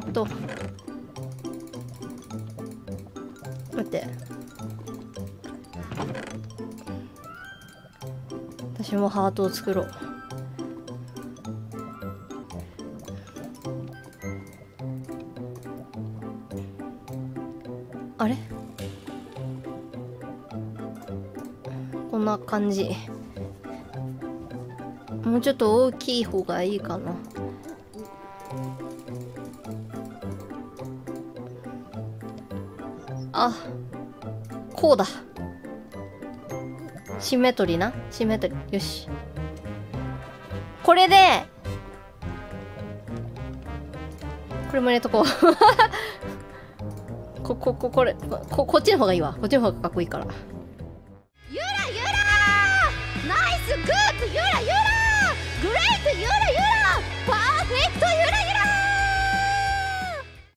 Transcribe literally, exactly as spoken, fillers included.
っと待って、私もハートを作ろう。あれ、こんな感じ。もうちょっと大きい方がいいかな。あ、こうだ。シンメトリーな、シンメトリー。よし、これでこれも入れとこうここここれここっちの方がいいわ。こっちの方がかっこいいから。 ゆらゆらナイスグッドゆらゆらグレートゆらゆら